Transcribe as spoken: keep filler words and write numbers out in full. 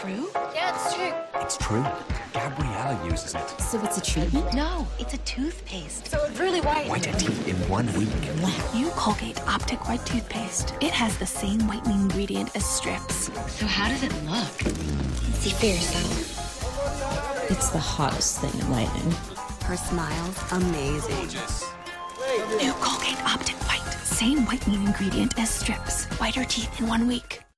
true? Yeah, it's true. It's true. Gabriella uses it. So it's a treatment? No, it's a toothpaste. So it's really white. Whiter teeth in one week. Wow. New Colgate Optic White Toothpaste. It has the same whitening ingredient as strips. So how does it look? See for yourself. It's the hottest thing in whitening. Her smile's amazing. New Colgate Optic White. Same whitening ingredient as strips. Whiter teeth in one week.